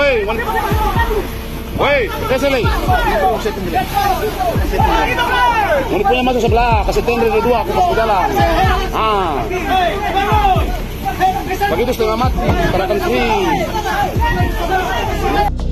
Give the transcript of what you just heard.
Woi, woi, kesini. Mau punya masuk sebelah, kasih tender dua, aku masuk ke dalam. Ah, begitu setengah mati, serahkan free.